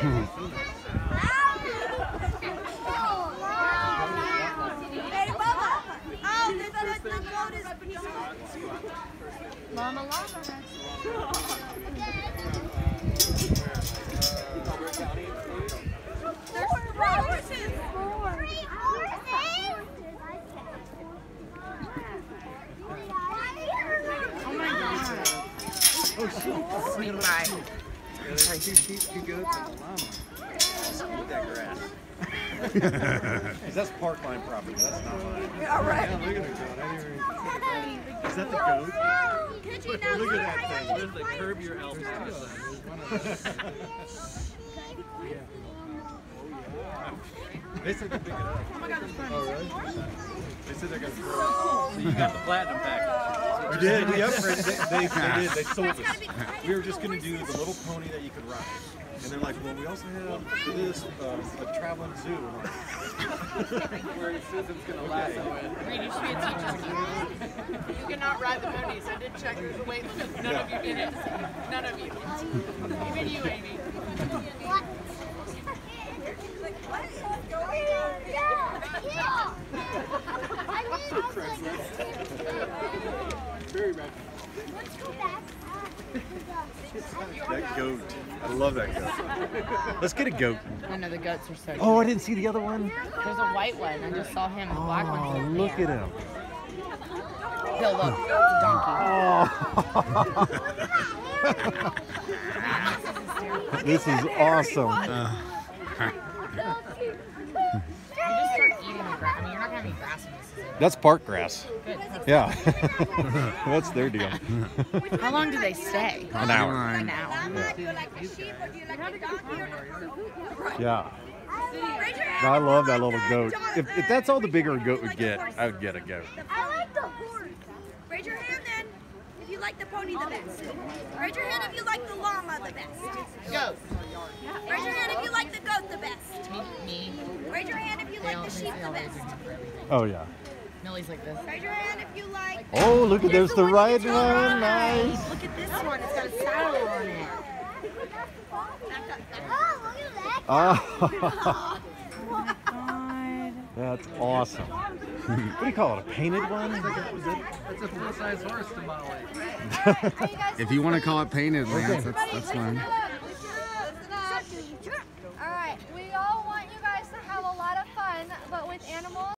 Llama llama. Oh my god. Oh shoot. Sneak by. Two sheep, 2 goats, and a llama. Look at that grass. That's parkline property, that's not mine. Yeah, right. Yeah, look at it going. Is that the goat? Look at that thing. Where's the curb your elbows? They said to pick it up. Oh my god, it's funny. Oh, really? They said they're going to throw it. So you got the platinum package. We did, we upgraded. They did, they sold us. We were just going to do the little pony that you could ride. And they're like, well, we also have this, a traveling zoo. Where Susan's going to lasso in. Reed, you should be a teacher. You cannot ride the ponies. I did check the weight limit. None of you did it. None of you. Even you, Amy. What? Let's go back. That goat. I love that goat. Let's get a goat. I know the goats are so cute. Oh, I didn't see the other one. There's a white one. I just saw him. The black one's in Look there. at him. He'll look. It's a donkey. This is awesome. You just start eating the grass. I mean, you're not going to have any grass when this is over. That's park grass. Good. Yeah. That's their deal. How long do they stay? An hour. An hour. Yeah. I love that little goat. If that's all the bigger a goat would get, I would get a goat. I like the horse. Raise your hand then if you like the pony the best. Raise your hand if you like the llama the best. Goat. Raise your hand if you like the goat the best. Me. Raise your hand if you like the sheep the best. Oh, yeah. Millie's like this. Raise your hand if you like. Oh, look at Here's there's the one right you can tell one. Nice. Look at this one. It's got a saddle on it. Oh, look at that. Oh. That's awesome. What do you call it? A painted one? That's a full-size horse to Molly. If you want to call it painted, Lance, that's fine. All right, we all want you guys to have a lot of fun, but with animals.